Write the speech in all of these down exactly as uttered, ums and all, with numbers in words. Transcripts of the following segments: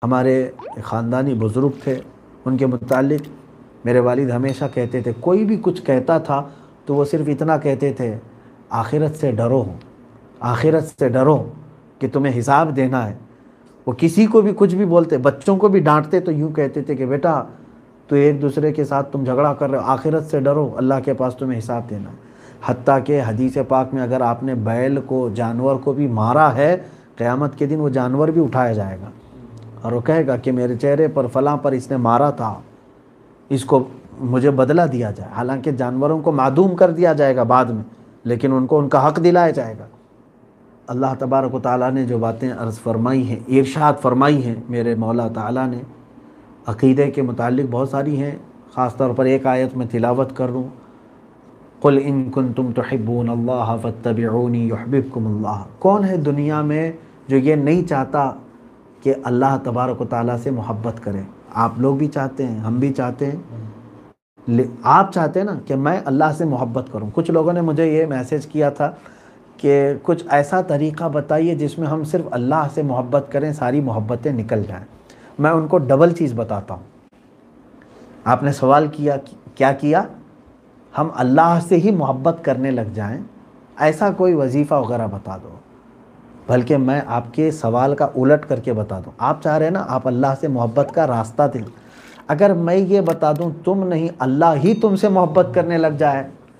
ہمارے خاندانی بزرگ تھے، ان کے متعلق میرے والد ہمیشہ کہتے تھے، کوئی بھی کچھ کہتا تھا تو وہ صرف اتنا کہتے تھے، آخرت سے ڈرو، آخرت سے ڈرو کہ تمہیں حساب دینا ہے۔ وہ کسی کو بھی کچھ بھی بولتے، بچوں کو بھی ڈانٹتے تو یوں کہتے تھے کہ بیٹا تو ایک دوسرے کے ساتھ تم جھگڑا کر رہے ہو، آخرت سے ڈرو، اللہ کے پاس تمہیں حساب دینا ہے۔ حتیٰ کہ حدیث پاک میں اگر آپ نے بیل کو، جانور کو بھی مارا ہے، قیامت کے دن وہ جانور بھی اٹھایا جائے گا اور وہ کہے گا کہ میرے چہرے پر فلاں پر اس نے مارا تھا، اس کو مجھے بدلہ دیا جائے۔ حالانکہ جانوروں کو معدوم کر دیا جائے گا بعد میں، لیکن ان کو ان کا حق دلایا جائے گا۔ اللہ تبارک و تعالیٰ نے جو باتیں عرض فرمائی ہیں، ارشاد فرمائی ہیں میرے مولا تعالیٰ نے، عقیدے کے متعلق بہت ساری ہیں، خاص طور پر ایک آیت میں تلاوت کر لوں، قل ان کنتم تحبون اللہ فاتبعونی یحببکم اللہ۔ کون ہے دنیا میں جو یہ نہیں چاہتا کہ اللہ تبارک و تعالیٰ سے محبت کرے؟ آپ لوگ بھی چاہتے ہیں، ہم بھی چاہتے ہیں، آپ چاہتے ہیں نا کہ میں اللہ سے محبت کروں۔ کچھ لوگوں نے مجھے یہ میسیج کیا تھا کہ کچھ ایسا طریقہ بتائیے جس میں ہم صرف اللہ سے محبت کریں، ساری محبتیں نکل جائیں۔ میں ان کو ڈبل چیز بتاتا ہوں۔ آپ نے سوال کیا، کیا کیا؟ ہم اللہ سے ہی محبت کرنے لگ جائیں، ایسا کوئی وظیفہ وغیرہ بتا دو۔ بلکہ میں آپ کے سوال کا الٹ کر کے بتا دوں، آپ چاہ رہے ہیں نا آپ اللہ سے محبت کا راستہ دیں، اگر میں یہ بتا دوں تم نہیں، اللہ ہی تم سے محبت کرنے لگ جائے،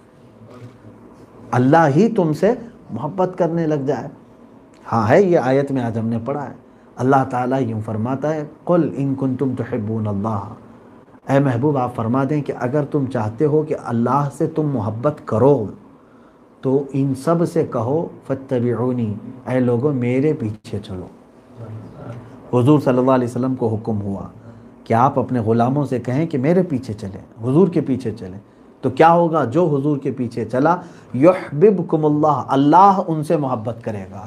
اللہ ہی تم سے محبت کرنے لگ جائے۔ ہاں ہے، یہ آیت میں آج ہم نے پڑھا ہے، اللہ تعالیٰ یوں فرماتا ہے، قل ان کنتم تحبون اللہ، اے محبوب آپ فرما دیں کہ اگر تم چاہتے ہو کہ اللہ سے تم محبت کرو تو ان سب سے کہو فاتبعونی، اے لوگوں میرے پیچھے چلو۔ حضور صلی اللہ علیہ وسلم کو حکم ہوا کہ آپ اپنے غلاموں سے کہیں کہ میرے پیچھے چلیں، حضور کے پیچھے چلیں، تو کیا ہوگا؟ جو حضور کے پیچھے چلا، یحببکم اللہ، اللہ ان سے محبت کرے گا،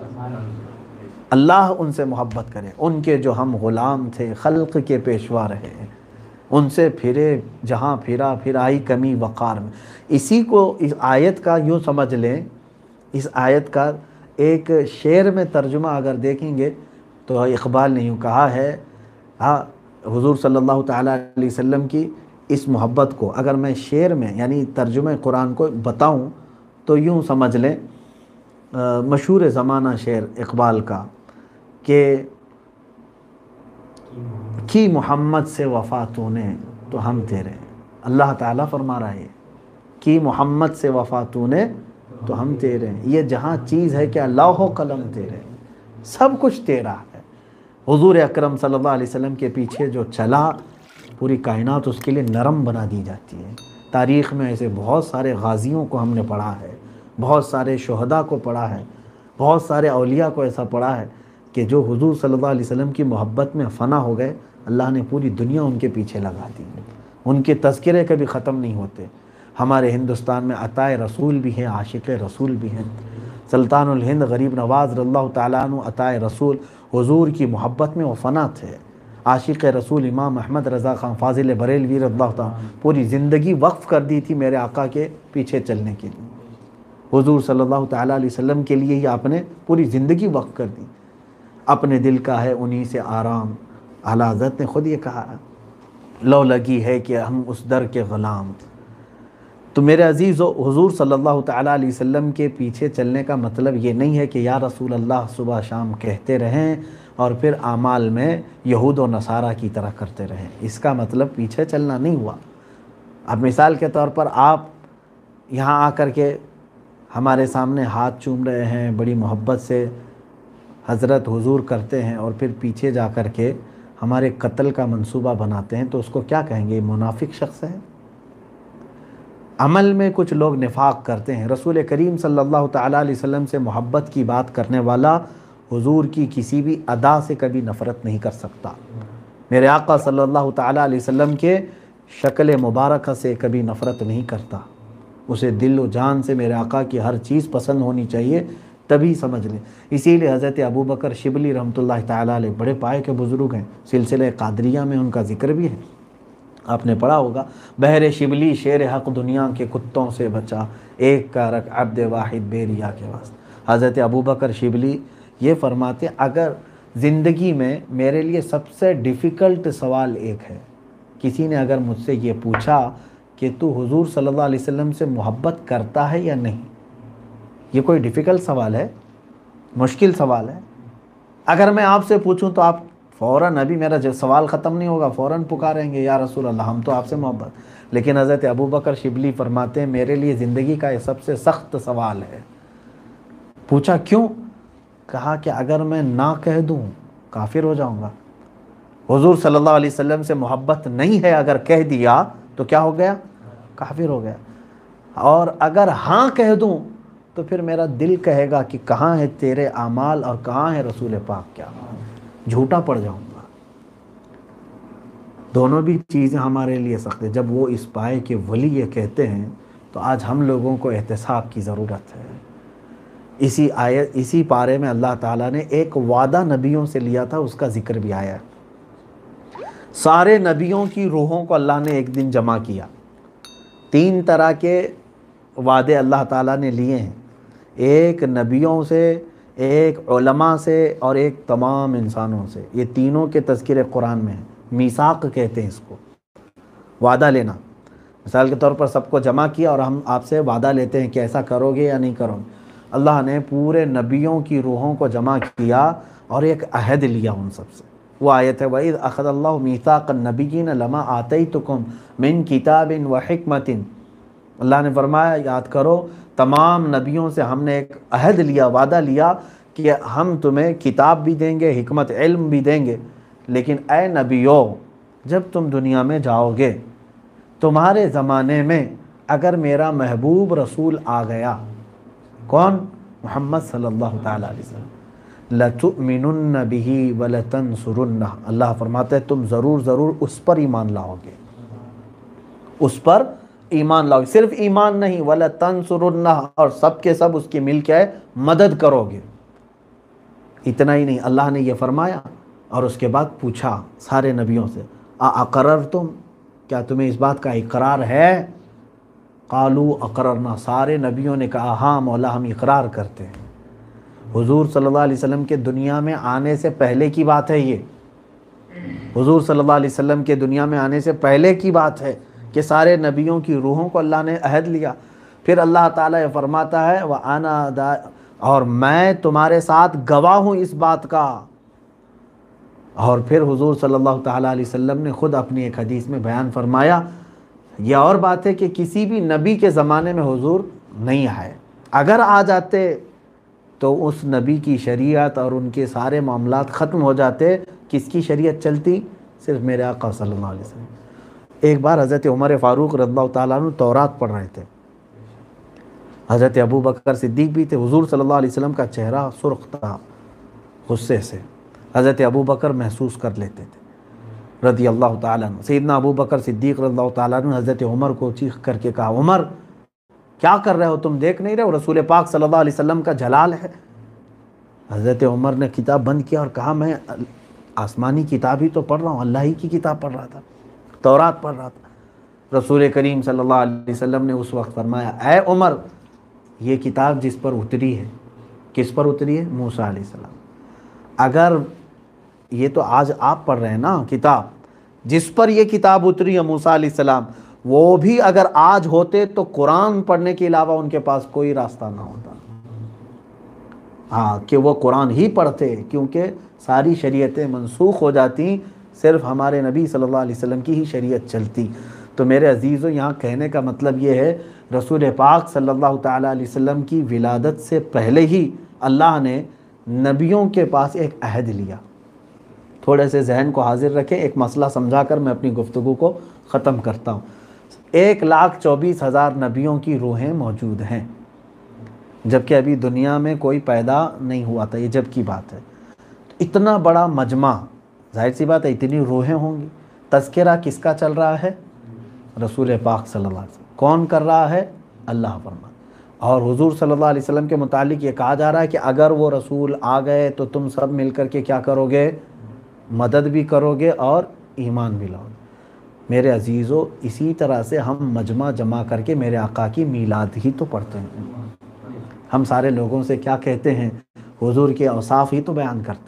اللہ ان سے محبت کرے۔ ان کے جو ہم غلام تھے، خلق کے پیشوا رہے، ان سے پھرے جہاں پھرا، پھر آئی کمی وقار میں۔ اسی کو اس آیت کا یوں سمجھ لیں، اس آیت کا ایک شعر میں ترجمہ اگر دیکھیں گے تو اقبال نے یوں کہا ہے، ہاں حضور صلی اللہ تعالیٰ علیہ وسلم کی اس محبت کو اگر میں شعر میں یعنی ترجمہ قرآن کو بتاؤں تو یوں سمجھ لیں، مشہور زمانہ شعر اقبال کا کہ کی محمد سے وفا تو نے تو ہم تیرے، اللہ تعالیٰ فرما رہا ہے کی محمد سے وفا تو نے تو ہم تیرے، یہ جہاں چیز ہے کہ لوح و قلم تیرے، سب کچھ تیرا ہے۔ حضور اکرم صلی اللہ علیہ وسلم کے پیچھے جو چلا، پوری کائنات اس کے لیے نرم بنا دی جاتی ہے۔ تاریخ میں ایسے بہت سارے غازیوں کو ہم نے پڑھا ہے، بہت سارے شہداء کو پڑھا ہے، بہت سارے اولیاء کو ایسا پڑھا ہے کہ جو حضور صلی اللہ علیہ وسلم کی محبت میں فنا ہو گئے، اللہ نے پوری دنیا ان کے پیچھے لگا دی، ان کے تذکرے کبھی ختم نہیں ہوتے۔ ہمارے ہندوستان میں عطائے رسول بھی ہیں، عاشق رسول بھی ہیں۔ سلطان الہند غریب نواز رضی اللہ تعالیٰ عنہ عطائے رسول، حضور کی محبت میں وہ فنا تھے۔ عاشق رسول امام احمد رضا خان فاضل بریلوی رضی اللہ تعالیٰ پوری زندگی وقف کر دی تھی میرے آقا کے پیچھے چلنے کے لیے، حضور صلی اللہ تعالیٰ علیہ وسلم کے لیے ہی آپ نے پوری زندگی وقف کر دی۔ اپنے دل کا ہے انہی سے آرام، اعلیٰ حضرت نے خود یہ کہا، لو لگی ہے کہ ہم اس در کے غلام۔ تو میرے عزیزو، حضور صلی اللہ تعالیٰ علیہ وسلم کے پیچھے چلنے کا مطلب یہ نہیں ہے کہ یا رسول اللہ صبح شام کہتے رہیں اور پھر اعمال میں یہود و نصارہ کی طرح کرتے رہیں، اس کا مطلب پیچھے چلنا نہیں ہوا۔ اب مثال کے طور پر آپ یہاں آ کر کے ہمارے سامنے ہاتھ چوم رہے ہیں، بڑی محبت سے حضرت حضور کرتے ہیں، اور پھر پیچھے جا کر کے ہمارے قتل کا منصوبہ بناتے ہیں، تو اس کو کیا کہیں گے؟ یہ منافق شخص ہے۔ عمل میں کچھ لوگ نفاق کرتے ہیں۔ رسول کریم صلی اللہ تعالیٰ علیہ وسلم سے محبت کی بات کرنے والا حضور کی کسی بھی ادا سے کبھی نفرت نہیں کر سکتا۔ میرے آقا صلی اللہ تعالیٰ علیہ وسلم کے شکل مبارکہ سے کبھی نفرت نہیں کرتا، اسے دل و جان سے میرے آقا کی ہر چیز پسند ہونی چاہیے، تبھی سمجھ لیں۔ اسی لیے حضرت ابو بکر شبلی رحمۃ اللہ تعالیٰ علیہ بڑے پائے کے بزرگ ہیں، سلسلہ قادریہ میں ان کا ذکر بھی ہے، آپ نے پڑھا ہوگا، بہر شبلی شیر حق دنیا کے کتوں سے بچا، ایک کا رکھ عبد واحد بے ریا کے واسطے۔ حضرت ابو بکر شبلی یہ فرماتے، اگر زندگی میں میرے لیے سب سے ڈیفیکلٹ سوال ایک ہے، کسی نے اگر مجھ سے یہ پوچھا کہ تو حضور صلی اللہ علیہ وسلم سے محبت کرتا ہے یا نہیں، یہ کوئی ڈیفیکلٹ سوال ہے، مشکل سوال ہے۔ اگر میں آپ سے پوچھوں تو آپ فوراً، ابھی میرا جو سوال ختم نہیں ہوگا، فوراً پکاریں گے یا رسول اللہ ہم تو آپ سے محبت۔ لیکن حضرت ابو بکر شبلی فرماتے ہیں میرے لیے زندگی کا یہ سب سے سخت سوال ہے۔ پوچھا کیوں؟ کہا کہ اگر میں نہ کہہ دوں کافر ہو جاؤں گا۔ حضور صلی اللہ علیہ وسلم سے محبت نہیں ہے اگر کہہ دیا تو کیا ہو گیا؟ کافر ہو گیا۔ اور اگر ہاں کہہ دوں تو پھر میرا دل کہے گا کہ کہاں ہے تیرے اعمال اور کہاں ہے رسول پاک، کیا جھوٹا پڑ جاؤں گا۔ دونوں بھی چیزیں ہمارے لیے سخت ہیں۔ جب وہ اس پائے کے ولی یہ کہتے ہیں تو آج ہم لوگوں کو احتساب کی ضرورت ہے۔ اسی آیت اسی پارے میں اللہ تعالیٰ نے ایک وعدہ نبیوں سے لیا تھا، اس کا ذکر بھی آیا ہے۔ سارے نبیوں کی روحوں کو اللہ نے ایک دن جمع کیا۔ تین طرح کے وعدے اللہ تعالیٰ نے لیے ہیں، ایک نبیوں سے، ایک علماء سے اور ایک تمام انسانوں سے۔ یہ تینوں کے تذکرے قرآن میں ہیں۔ میثاق کہتے ہیں اس کو، وعدہ لینا۔ مثال کے طور پر سب کو جمع کیا اور ہم آپ سے وعدہ لیتے ہیں کہ ایسا کرو گے یا نہیں کرو گے۔ اللہ نے پورے نبیوں کی روحوں کو جمع کیا اور ایک عہد لیا ان سب سے۔ وہ آیت ہے وَإِذْ أَخَذَ اللَّهُ مِيثَاقَ النَّبِيِّينَ لَمَا آتَيْتُكُم مِّن كِتَابٍ وَحِكْمَةٍ۔ اللہ نے فرمایا یاد کرو تمام نبیوں سے ہم نے ایک عہد لیا، وعدہ لیا کہ ہم تمہیں کتاب بھی دیں گے، حکمت علم بھی دیں گے، لیکن اے نبیو جب تم دنیا میں جاؤ گے تمہارے زمانے میں اگر میرا محبوب رسول آ گیا، کون؟ محمد صلی اللہ تعالیٰ علیہ وسلم، لَتُؤْمِنُنَّ بِهِ وَلَتَنْصُرُنَّهُ۔ اللہ فرماتا ہے تم ضرور ضرور اس پر ایمان لاؤ گے، اس پر ایمان لاؤ گے۔ صرف ایمان نہیں، وَلَتَنْصُرُنَّهُ، اور سب کے سب اس کی مل کے مدد کرو گے۔ اتنا ہی نہیں، اللہ نے یہ فرمایا اور اس کے بعد پوچھا سارے نبیوں سے اَأَقَرَرْتُمْ، کیا تمہیں اس بات کا اقرار ہے؟ قالوا اقررنا، سارے نبیوں نے کہا ہاں مولا ہم اقرار کرتے ہیں۔ حضور صلی اللہ علیہ وسلم کے دنیا میں آنے سے پہلے کی بات ہے یہ، حضور صلی اللہ علیہ وسلم کے دنیا میں آنے سے پہلے کی بات ہے کہ سارے نبیوں کی روحوں کو اللہ نے عہد لیا۔ پھر اللہ تعالیٰ یہ فرماتا ہے وَأَنَا دا، اور میں تمہارے ساتھ گواہ ہوں اس بات کا۔ اور پھر حضور صلی اللہ تعالیٰ علیہ وسلم نے خود اپنی ایک حدیث میں بیان فرمایا، یہ اور بات ہے کہ کسی بھی نبی کے زمانے میں حضور نہیں آئے، اگر آ جاتے تو اس نبی کی شریعت اور ان کے سارے معاملات ختم ہو جاتے۔ کس کی شریعت چلتی؟ صرف میرے آقا صلی اللہ علیہ وسلم۔ ایک بار حضرت عمر فاروق رضی اللہ تعالیٰ عنہ تورات پڑھ رہے تھے، حضرت ابو بکر صدیق بھی تھے۔ حضور صلی اللہ علیہ وسلم کا چہرہ سرخ تھا غصے سے، حضرت ابو بکر محسوس کر لیتے تھے رضی اللہ تعالیٰ عنہ۔ سیدنا ابو بکر صدیق رضی اللہ تعالیٰ عنہ حضرت عمر کو چیخ کر کے کہا عمر کیا کر رہے ہو تم، دیکھ نہیں رہے ہو رسول پاک صلی اللہ علیہ وسلم کا جلال ہے؟ حضرت عمر نے کتاب بند کیا اور کہا میں آسمانی کتاب ہی تو پڑھ رہا ہوں، اللہ ہی کی کتاب پڑھ رہا تھا، تورات پڑھ رہا تھا۔ رسول کریم صلی اللہ علیہ وسلم نے اس وقت فرمایا اے عمر یہ کتاب جس پر اتری ہے، کس پر اتری ہے؟ موسیٰ علیہ السلام۔ اگر یہ تو آج آپ پڑھ رہے ہیں نا کتاب، جس پر یہ کتاب اتری ہے موسیٰ علیہ السلام، وہ بھی اگر آج ہوتے تو قرآن پڑھنے کے علاوہ ان کے پاس کوئی راستہ نہ ہوتا۔ ہاں کہ وہ قرآن ہی پڑھتے، کیونکہ ساری شریعتیں منسوخ ہو جاتی، صرف ہمارے نبی صلی اللہ علیہ وسلم کی ہی شریعت چلتی۔ تو میرے عزیزوں یہاں کہنے کا مطلب یہ ہے رسول پاک صلی اللہ تعالیٰ علیہ وسلم کی ولادت سے پہلے ہی اللہ نے نبیوں کے پاس ایک عہد لیا۔ تھوڑے سے ذہن کو حاضر رکھیں، ایک مسئلہ سمجھا کر میں اپنی گفتگو کو ختم کرتا ہوں۔ ایک لاکھ چوبیس ہزار نبیوں کی روحیں موجود ہیں، جبکہ ابھی دنیا میں کوئی پیدا نہیں ہوا تھا، یہ جب کی بات ہے۔ اتنا بڑا مجمع، ظاہر سی بات ہے اتنی روحیں ہوں گی، تذکرہ کس کا چل رہا ہے؟ رسول پاک صلی اللہ علیہ وسلم۔ کون کر رہا ہے؟ اللہ فرما۔ اور حضور صلی اللہ علیہ وسلم کے متعلق یہ کہا جا رہا ہے کہ اگر وہ رسول آ گئے تو تم سب مل کر کے کیا کرو گے؟ مدد بھی کرو گے اور ایمان بھی لاؤ گے۔ میرے عزیزو اسی طرح سے ہم مجمع جمع کر کے میرے آقا کی میلاد ہی تو پڑھتے ہیں۔ ہم سارے لوگوں سے کیا کہتے ہیں؟ حضور کے اوصاف ہی تو بیان کرتے ہیں۔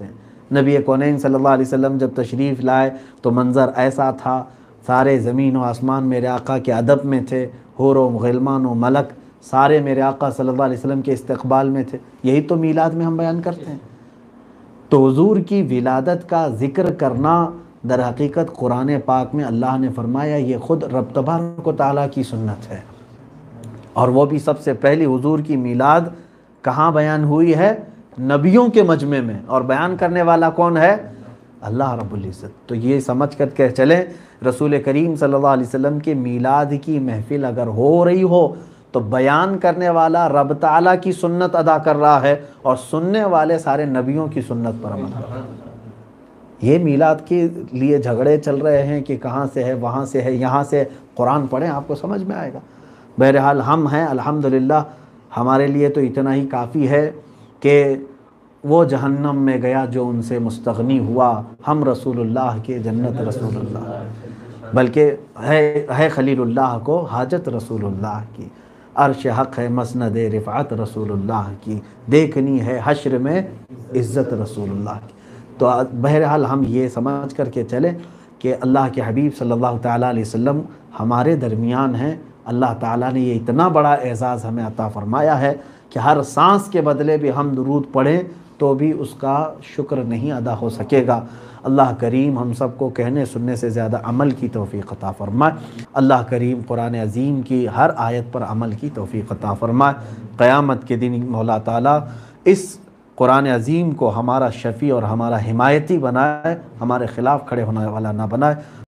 نبی کونین صلی اللہ علیہ وسلم جب تشریف لائے تو منظر ایسا تھا، سارے زمین و آسمان میرے آقا کے ادب میں تھے، حور و غلمان و ملک سارے میرے آقا صلی اللہ علیہ وسلم کے استقبال میں تھے۔ یہی تو میلاد میں ہم بیان کرتے ہیں۔ تو حضور کی ولادت کا ذکر کرنا در حقیقت قرآن پاک میں اللہ نے فرمایا یہ خود رب تبارک و تعالیٰ کی سنت ہے، اور وہ بھی سب سے پہلی حضور کی میلاد کہاں بیان ہوئی ہے؟ نبیوں کے مجمع میں، اور بیان کرنے والا کون ہے؟ اللہ رب العزت۔ تو یہ سمجھ کر کے چلیں رسول کریم صلی اللہ علیہ وسلم کے میلاد کی محفل اگر ہو رہی ہو تو بیان کرنے والا رب تعالیٰ کی سنت ادا کر رہا ہے، اور سننے والے سارے نبیوں کی سنت پر عمل کر رہے ہیں۔ یہ میلاد کے لیے جھگڑے چل رہے ہیں کہ کہاں سے ہے، وہاں سے ہے، یہاں سے، قرآن پڑھیں آپ کو سمجھ میں آئے گا۔ بہرحال ہم ہیں الحمدللہ، ہمارے لیے تو اتنا ہی کافی ہے کہ وہ جہنم میں گیا جو ان سے مستغنی ہوا، ہم رسول اللہ کے جنت رسول اللہ، بلکہ ہے ہے خلیل اللہ کو حاجت رسول اللہ کی، عرش حق ہے مسند رفعت رسول اللہ کی، دیکھنی ہے حشر میں عزت رسول اللہ کی۔ تو بہرحال ہم یہ سمجھ کر کے چلیں کہ اللہ کے حبیب صلی اللہ تعالیٰ علیہ وسلم ہمارے درمیان ہیں۔ اللہ تعالیٰ نے یہ اتنا بڑا اعزاز ہمیں عطا فرمایا ہے کہ ہر سانس کے بدلے بھی ہم درود پڑھیں تو بھی اس کا شکر نہیں ادا ہو سکے گا۔ اللہ کریم ہم سب کو کہنے سننے سے زیادہ عمل کی توفیق عطا فرمائے۔ اللہ کریم قرآن عظیم کی ہر آیت پر عمل کی توفیق عطا فرمائے۔ قیامت کے دن مولا تعالیٰ اس قرآن عظیم کو ہمارا شفیع اور ہمارا حمایتی بنائے، ہمارے خلاف کھڑے ہونے والا نہ بنائے۔